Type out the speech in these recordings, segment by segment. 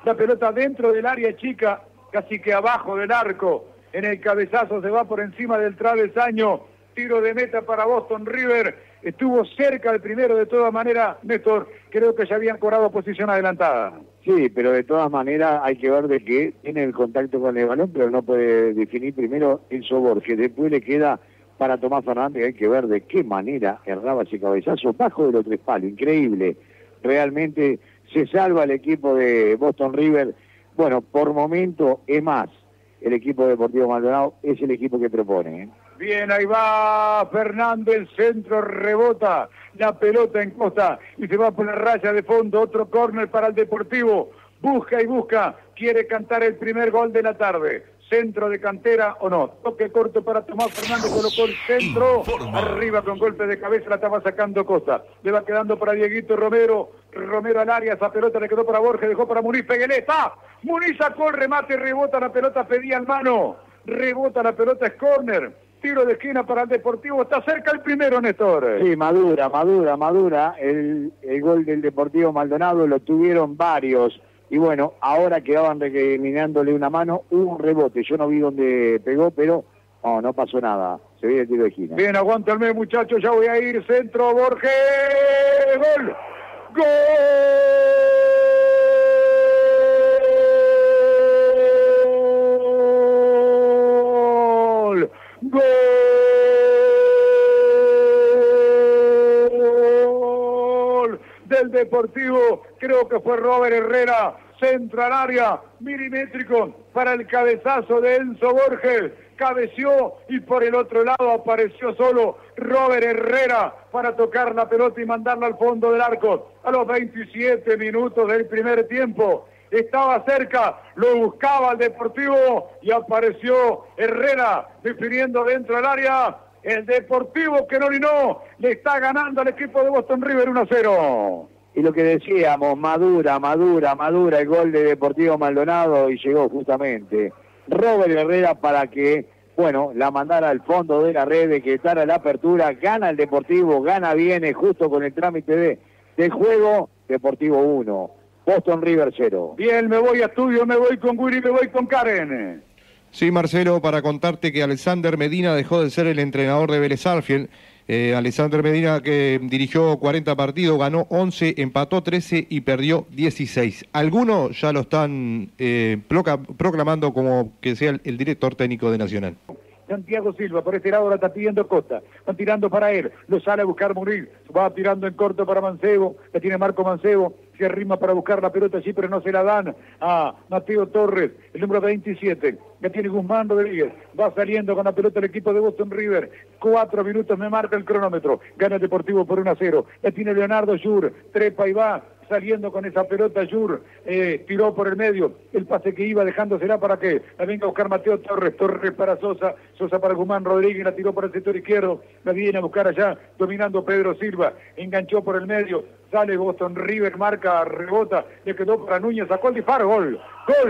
La pelota dentro del área chica, casi que abajo del arco. En el cabezazo se va por encima del travesaño. Tiro de meta para Boston River. Estuvo cerca el primero de todas maneras, Néstor. Creo que ya habían cobrado posición adelantada. Sí, pero de todas maneras hay que ver de que tiene el contacto con el balón, pero no puede definir primero Enzo Borges. Después le queda para Tomás Fernández, hay que ver de qué manera erraba ese cabezazo bajo de los tres palos. Increíble. Realmente se salva el equipo de Boston River. Bueno, por momento es más. El equipo Deportivo Maldonado es el equipo que propone, ¿eh? Bien, ahí va Fernández, centro, rebota la pelota en costa y se va por la raya de fondo. Otro córner para el Deportivo. Busca y busca, quiere cantar el primer gol de la tarde. Centro de cantera o no. Toque corto para Tomás Fernández, colocó el centro. Arriba con golpe de cabeza, la estaba sacando Costa. Le va quedando para Dieguito Romero. Romero al área, esa pelota le quedó para Borges, dejó para Muniz, Peguelé, ¡está! Muniz sacó el remate, rebota la pelota, pedía en mano. Rebota la pelota, es córner. Tiro de esquina para el Deportivo, está cerca el primero, Néstor. Sí, madura. El gol del Deportivo Maldonado lo tuvieron varios. Y bueno, ahora quedaban recriminándole una mano, hubo un rebote. Yo no vi dónde pegó, pero no pasó nada. Se ve el tiro de esquina. Bien, aguántame, muchachos, ya voy a ir. Centro, Borges. ¡Gol! ¡Gol! ¡Gol! Del Deportivo, creo que fue Robert Herrera, centro al área, milimétrico para el cabezazo de Enzo Borges, cabeció y por el otro lado apareció solo Robert Herrera para tocar la pelota y mandarla al fondo del arco. A los 27 minutos del primer tiempo, estaba cerca, lo buscaba el Deportivo y apareció Herrera definiendo dentro del área. El Deportivo que no le está ganando al equipo de Boston River 1-0. Y lo que decíamos, madura el gol de Deportivo Maldonado y llegó justamente Robert Herrera para que, bueno, la mandara al fondo de la red, decretara la apertura, gana el Deportivo, gana bien, justo con el trámite del juego. Deportivo 1, Boston River 0. Bien, me voy a estudio, me voy con Willy, me voy con Karen. Sí, Marcelo, para contarte que Alexander Medina dejó de ser el entrenador de Vélez Sarsfield. Alexander Medina, que dirigió 40 partidos, ganó 11, empató 13 y perdió 16. Algunos ya lo están proclamando como que sea el director técnico de Nacional. Santiago Silva, por este lado la está pidiendo Costa, van tirando para él, lo sale a buscar Muniz, va tirando en corto para Mancebo, la tiene Marco Mancebo, se arrima para buscar la pelota allí, pero no se la dan a Mateo Torres, el número 27, ya tiene Guzmán Rodríguez, va saliendo con la pelota el equipo de Boston River, 4 minutos me marca el cronómetro, gana el Deportivo por 1-0, la tiene Leonardo Yur, trepa y va, saliendo con esa pelota Yur, tiró por el medio, el pase que iba dejándosela para que la venga a buscar Mateo Torres, Torres para Sosa, Sosa para Guzmán Rodríguez, la tiró por el sector izquierdo, la viene a buscar allá, dominando Pedro Silva, enganchó por el medio, sale Boston River, marca, rebota, le quedó para Núñez, sacó el disparo, gol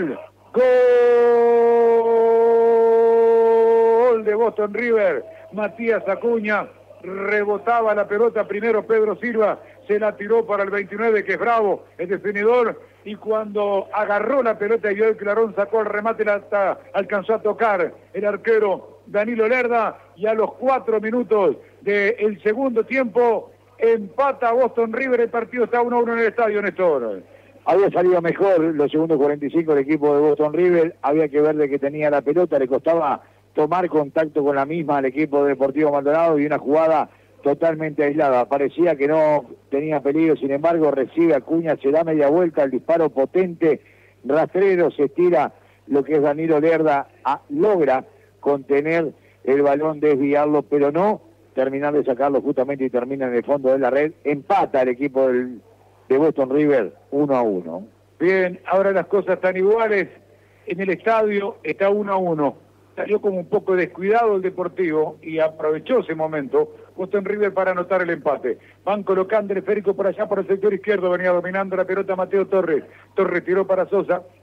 de Boston River, Matías Acuña, rebotaba la pelota primero Pedro Silva, se la tiró para el 29 que es bravo, el definidor, y cuando agarró la pelota y el Clarón sacó el remate, alcanzó a tocar el arquero Danilo Lerda, y a los 4 minutos del segundo tiempo empata Boston River, el partido está 1-1 en el estadio, Néstor. Había salido mejor los segundos 45 el equipo de Boston River, había que ver de que tenía la pelota, le costaba tomar contacto con la misma al equipo de Deportivo Maldonado y una jugada totalmente aislada, parecía que no tenía peligro, sin embargo recibe Acuña, se da media vuelta, el disparo potente, rastrero, se estira lo que es Danilo Lerda, logra contener el balón, desviarlo, pero no terminar de sacarlo justamente y termina en el fondo de la red, empata el equipo de Boston River 1-1. Bien, ahora las cosas están iguales, en el estadio está 1-1. Salió como un poco descuidado el Deportivo y aprovechó ese momento Boston River para anotar el empate. Van colocando el esférico por allá por el sector izquierdo, venía dominando la pelota Mateo Torres. Torres tiró para Sosa,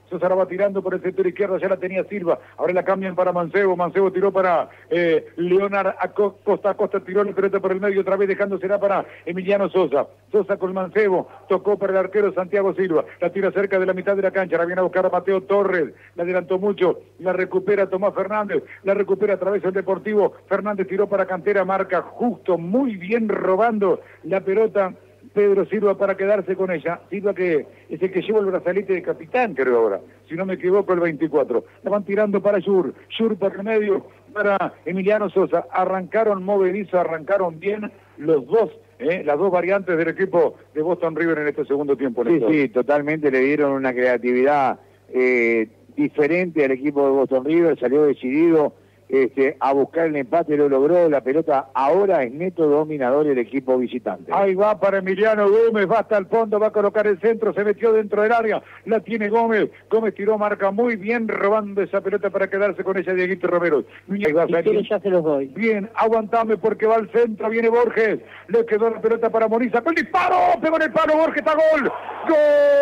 Sosa la va tirando por el sector izquierdo, ya la tenía Silva, ahora la cambian para Mancebo, Mancebo tiró para Leonard Costa, Costa tiró la pelota por el medio, otra vez dejándosela para Emiliano Sosa, Sosa con Mancebo, tocó para el arquero Santiago Silva, la tira cerca de la mitad de la cancha, la viene a buscar a Mateo Torres, la adelantó mucho, la recupera Tomás Fernández, la recupera a través del Deportivo, Fernández tiró para Cantera, marca justo, muy bien robando la pelota Pedro Silva para quedarse con ella. Silva que es el que lleva el brazalete de capitán, creo ahora, si no me equivoco, el 24. La van tirando para Yur por el medio para Emiliano Sosa. Arrancaron movedizo, arrancaron bien los dos, las dos variantes del equipo de Boston River en este segundo tiempo. Sí, totalmente le dieron una creatividad diferente al equipo de Boston River, salió decidido a buscar el empate, lo logró, la pelota ahora es neto dominador el equipo visitante. Ahí va para Emiliano Gómez, va hasta el fondo, va a colocar el centro, se metió dentro del área, la tiene Gómez, Gómez tiró, marca muy bien, robando esa pelota para quedarse con ella Dieguito Romero. Ahí va a salir. Ya se los doy. Bien, aguantame porque va al centro, viene Borges, le quedó la pelota para Moriza, con el disparo, pegó en el palo, Borges, está gol, ¡gol!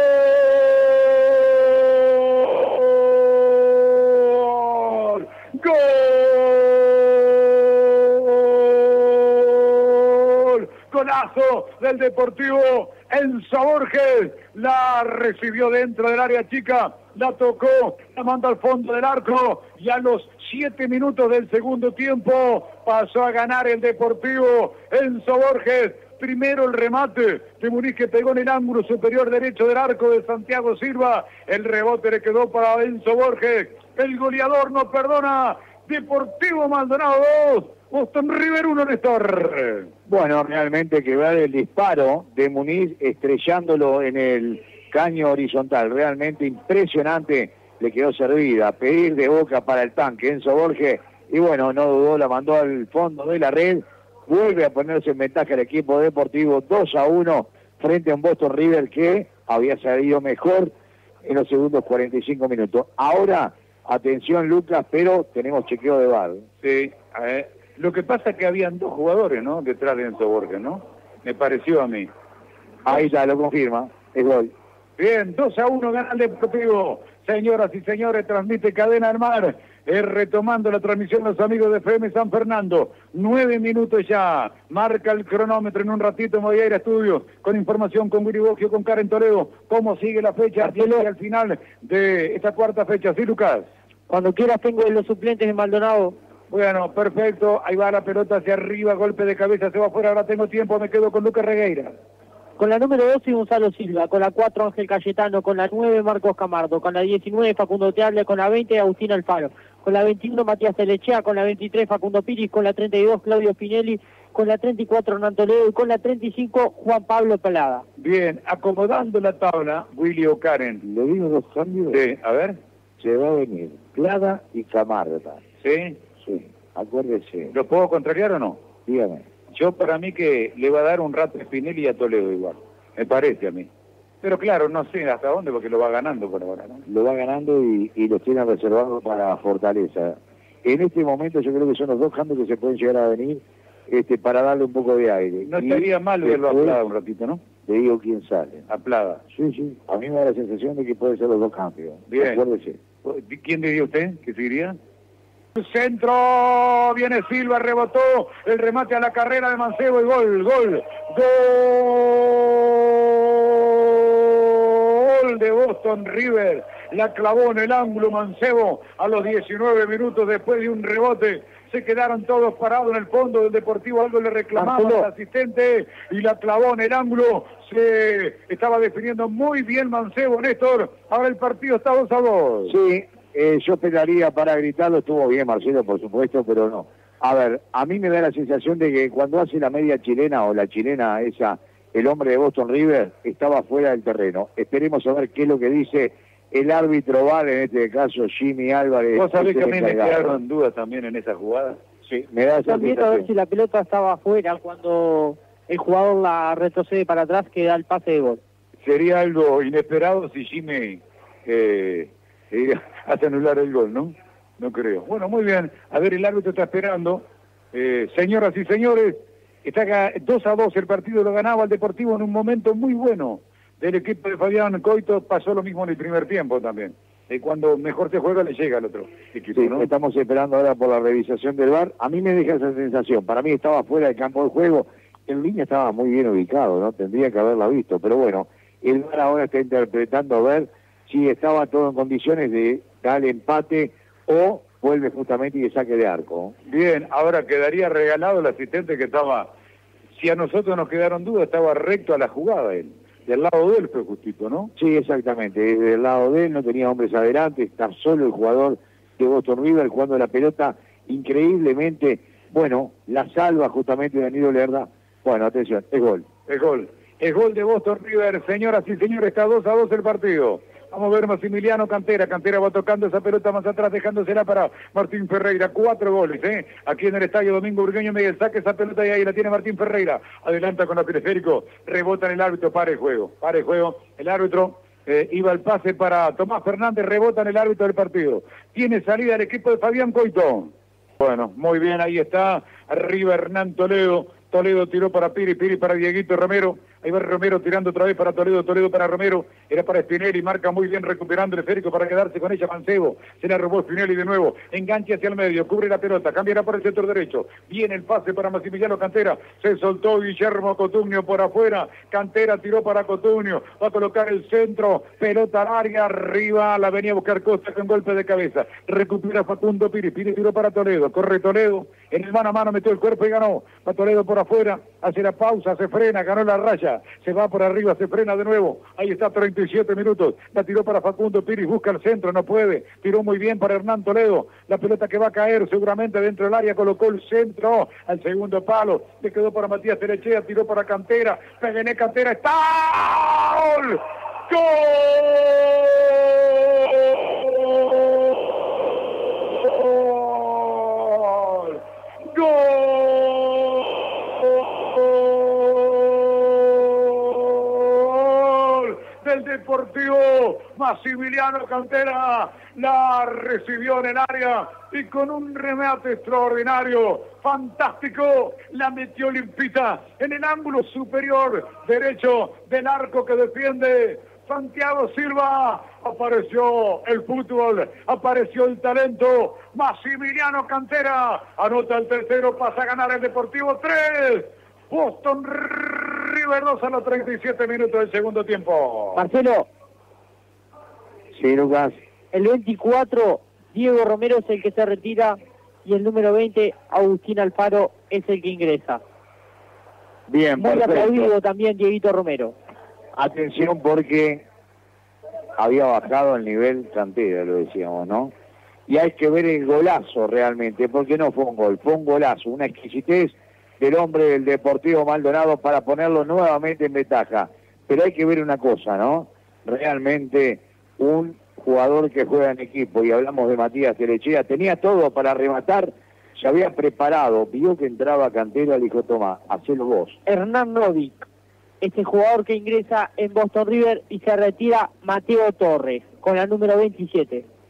¡Gol! Golazo del Deportivo Enzo Borges, la recibió dentro del área chica, la tocó, la manda al fondo del arco y a los 7 minutos del segundo tiempo pasó a ganar el Deportivo Enzo Borges. Primero el remate de Muniz que pegó en el ángulo superior derecho del arco de Santiago Silva, el rebote le quedó para Enzo Borges, el goleador no perdona. Deportivo Maldonado 2, Boston River 1, Néstor. Bueno, realmente que ver el disparo de Muniz estrellándolo en el caño horizontal, realmente impresionante, le quedó servida, pedir de boca para el tanque Enzo Borges, y bueno, no dudó, la mandó al fondo de la red, vuelve a ponerse en ventaja el equipo deportivo 2-1 frente a un Boston River que había salido mejor en los segundos 45 minutos. Ahora, atención Lucas, pero tenemos chequeo de VAR. Sí, lo que pasa es que habían dos jugadores, ¿no? Detrás de Enzo Borges, ¿no? Me pareció a mí. Ahí está, lo confirma, es gol. Bien, 2-1 gana el Deportivo. Señoras y señores, transmite Cadena del Mar. Retomando la transmisión los amigos de FM San Fernando. 9 minutos ya. Marca el cronómetro. En un ratito me voy a ir a estudios con información con Willy Boggio, con Karen Toledo. ¿Cómo sigue la fecha? Al final de esta cuarta fecha. ¿Sí, Lucas? Cuando quieras tengo los suplentes de Maldonado. Bueno, perfecto. Ahí va la pelota hacia arriba. Golpe de cabeza. Se va afuera. Ahora tengo tiempo. Me quedo con Lucas Regueira. Con la número 12 Gonzalo Silva, con la 4 Ángel Cayetano, con la 9 Marcos Camardo, con la 19 Facundo Teable, con la 20 Agustín Alfaro, con la 21 Matías Telechea, con la 23 Facundo Piris, con la 32 Claudio Spinelli, con la 34 Hernán Toledo y con la 35 Juan Pablo Pelada. Bien, acomodando la tabla, Willy o Karen. Le digo dos cambios. Sí, a ver. Se va a venir Plada y Camarda. ¿Sí? Sí, acuérdese. ¿Lo puedo contrariar o no? Dígame. Yo para mí que le va a dar un rato a Spinelli y a Toledo igual, me parece a mí. Pero claro, no sé hasta dónde porque lo va ganando por ahora, ¿no? Lo va ganando y los tiene reservados para Fortaleza. En este momento yo creo que son los dos cambios que se pueden llegar a venir para darle un poco de aire. No estaría mal verlo a Plada un ratito, ¿no? Le digo quién sale. A Plada. Sí. A mí me da la sensación de que puede ser los dos cambios. Bien. Acuérdese. ¿Quién diría usted que seguiría? Centro, viene Silva, rebotó, el remate a la carrera de Mancebo y gol de Boston River, la clavó en el ángulo Mancebo a los 19 minutos después de un rebote, se quedaron todos parados en el fondo del Deportivo, algo le reclamaba al asistente y la clavó en el ángulo, se estaba definiendo muy bien Mancebo, Néstor, ahora el partido está 2-2. Sí. Yo esperaría para gritarlo, estuvo bien Marcelo por supuesto, pero no. A ver, a mí me da la sensación de que cuando hace la media chilena o la chilena esa, el hombre de Boston River estaba fuera del terreno. Esperemos a ver qué es lo que dice el árbitro VAR, en este caso Jimmy Álvarez. ¿Vos sabés que a mí me quedaron dudas también en esa jugada? Sí, me da esa También a ver si la pelota estaba afuera cuando el jugador la retrocede para atrás que da el pase de gol. Sería algo inesperado si Jimmy hace anular el gol, ¿no? No creo. Bueno, muy bien. A ver, el árbitro está esperando. Señoras y señores, está 2-2. El partido lo ganaba el Deportivo en un momento muy bueno del equipo de Fabián Coito. Pasó lo mismo en el primer tiempo también. cuando mejor se juega le llega al otro equipo, Sí, ¿no? estamos esperando ahora por la revisación del VAR. A mí me deja esa sensación. Para mí estaba fuera del campo de juego. En línea estaba muy bien ubicado, ¿no? Tendría que haberla visto. Pero bueno, el VAR ahora está interpretando a ver si estaba todo en condiciones de dar empate o vuelve justamente y de saque de arco. Bien, ahora quedaría regalado el asistente que estaba, si a nosotros nos quedaron dudas, estaba recto a la jugada él. Del lado de él fue justito, ¿no? Sí, exactamente. Desde el lado de él no tenía hombres adelante, está solo el jugador de Boston River jugando la pelota increíblemente. Bueno, la salva justamente Danilo Lerda. Bueno, atención, es gol. Es gol. Es gol de Boston River, señoras y señores, está 2-2 el partido. Vamos a ver Maximiliano Cantera. Cantera va tocando esa pelota más atrás, dejándosela para Martín Ferreira. 4 goles, aquí en el estadio Domingo Burgueño. Miguel saque esa pelota y ahí la tiene Martín Ferreira. Adelanta con el periférico, rebota en el árbitro, para el juego. Para el juego, el árbitro iba el pase para Tomás Fernández, rebota en el árbitro del partido. Tiene salida el equipo de Fabián Coito. Bueno, muy bien, ahí está. Arriba Hernán Toledo. Toledo tiró para Piri, Piri para Dieguito Romero. Ahí va Romero tirando otra vez para Toledo, Toledo para Romero. Era para Spinelli, marca muy bien recuperando el esférico para quedarse con ella Mancebo. Se la robó Spinelli de nuevo. Enganche hacia el medio, cubre la pelota, cambiará por el sector derecho. Viene el pase para Maximiliano Cantera. Se soltó Guillermo Cotunio por afuera. Cantera tiró para Cotunio. Va a colocar el centro. Pelota al área, arriba. La venía a buscar Costa con golpe de cabeza. Recupera Facundo Piri. Piri tiró para Toledo. Corre Toledo. En el mano a mano metió el cuerpo y ganó. Va Toledo por afuera. Hace la pausa, se frena, ganó la raya. Se va por arriba, se frena de nuevo. Ahí está, 37 minutos. La tiró para Facundo Piris, busca el centro, no puede. Tiró muy bien para Hernán Toledo. La pelota que va a caer seguramente dentro del área, colocó el centro al segundo palo. Le quedó para Matías Terechea, tiró para Cantera. Peguené Cantera, está. ¡Gol! ¡Gol! ¡Gol! Del Deportivo Maximiliano Cantera, la recibió en el área y con un remate extraordinario, fantástico, la metió limpita en el ángulo superior derecho del arco que defiende Santiago Silva. Apareció el fútbol, apareció el talento. Maximiliano Cantera anota el tercero, pasa a ganar el Deportivo 3. Boston River 2 a los 37 minutos del segundo tiempo. Marcelo, Sí, Lucas. el 24, Diego Romero es el que se retira y el número 20, Agustín Alfaro, es el que ingresa. Bien, Muy perfecto. aplaudido también Dieguito Romero. Atención porque había bajado el nivel Cantera, lo decíamos, ¿no? Y hay que ver el golazo realmente, porque no fue un gol, fue un golazo, una exquisitez del hombre del Deportivo Maldonado para ponerlo nuevamente en ventaja. Pero hay que ver una cosa, ¿no? Realmente un jugador que juega en equipo, y hablamos de Matías Terechea, tenía todo para rematar, se había preparado, vio que entraba Cantera, le dijo, toma, hacelo vos. Hernán Novik, este jugador que ingresa en Boston River, y se retira Mateo Torres con la número 27.